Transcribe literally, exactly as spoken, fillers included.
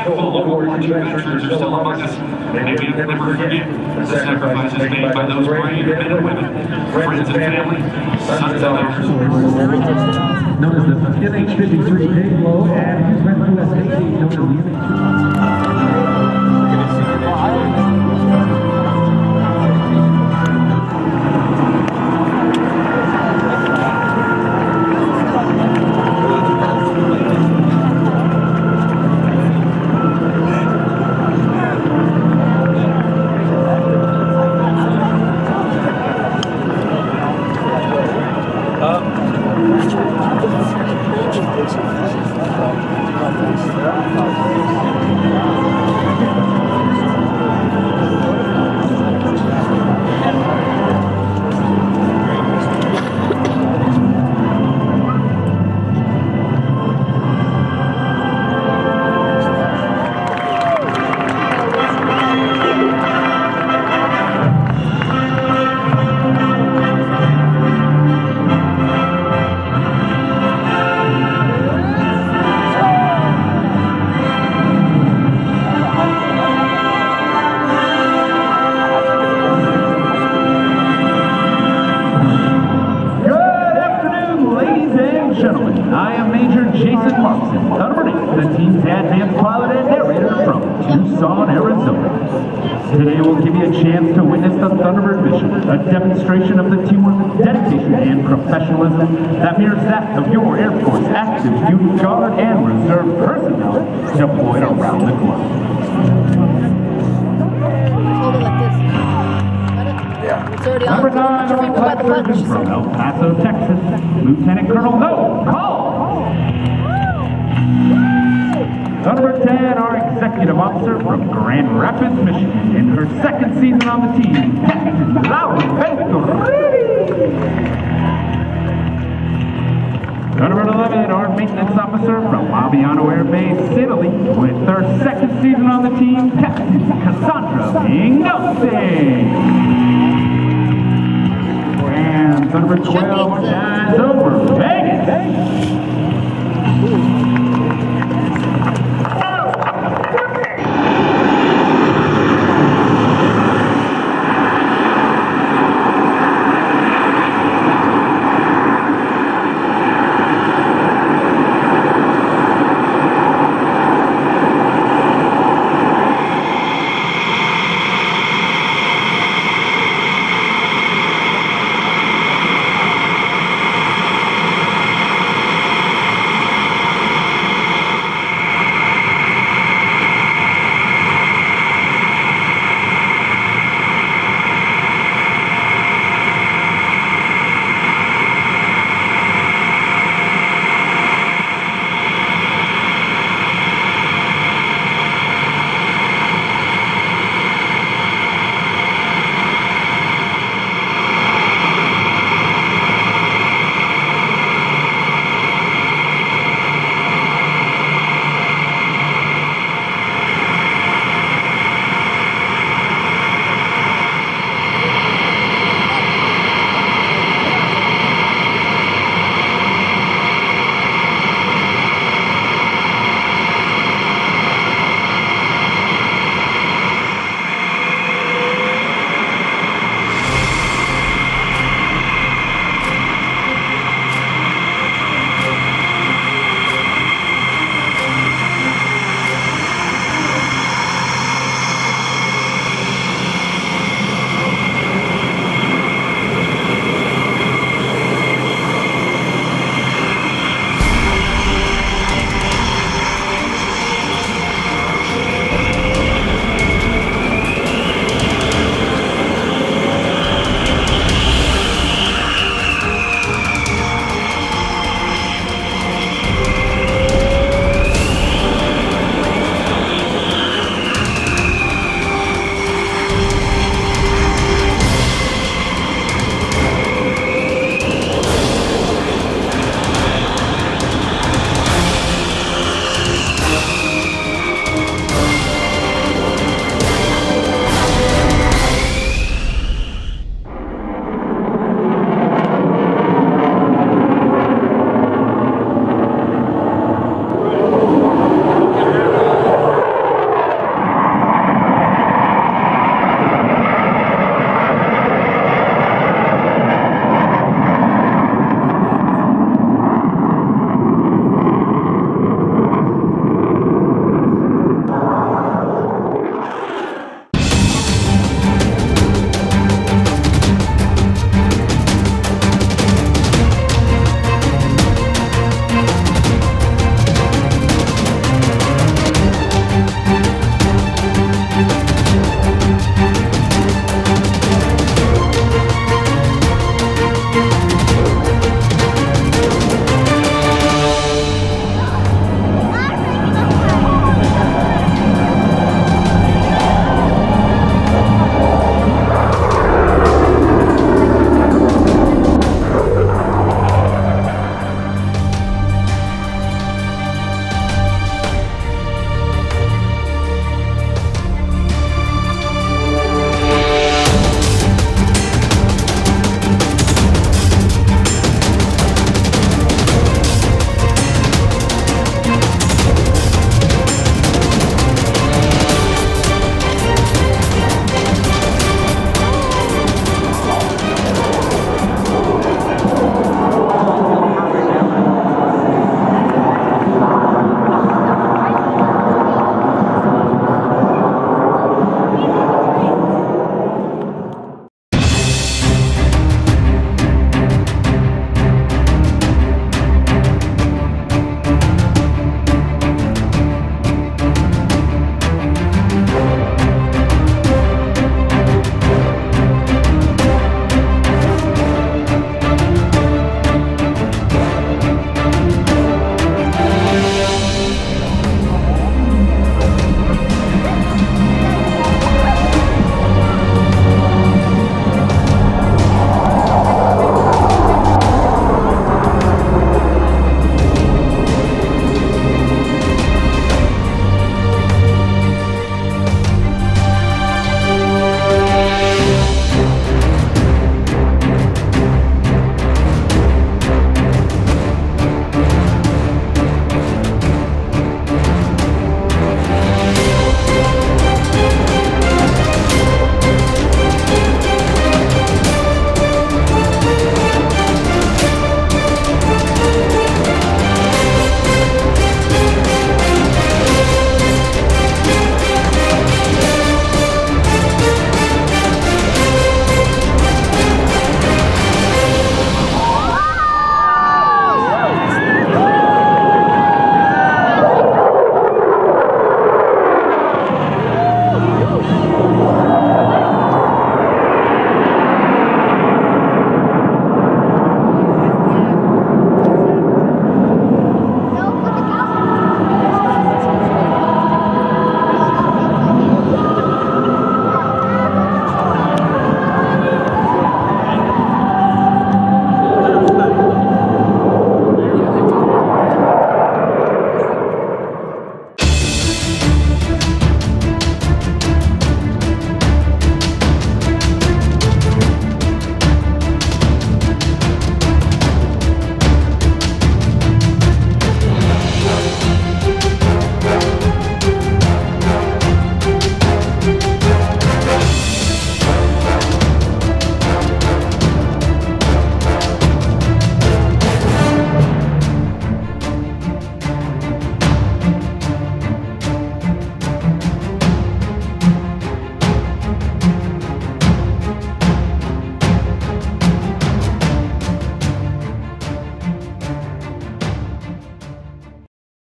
full local origin veterans are still among us, and may we never forget the sacrifices made by those brave men and women, friends and family, sons and daughters. Known as the M H fifty-three Payflow, and he's been to us eighteen, known as the M H Today will give you a chance to witness the Thunderbird mission, a demonstration of the teamwork, dedication, and professionalism that mirrors that of your Air Force active duty guard and reserve personnel deployed around the globe. Number nine, our flight surgeon from El Paso, Texas, Lieutenant Colonel No Call. Number ten, our executive officer from Grand Rapids, Michigan, in her second season on the team, Captain Laura Venturini. Number eleven, our maintenance officer from Aviano Air Base, Italy, with her second season on the team, Captain Cassandra Ignosi. And number twelve, guys over Vegas.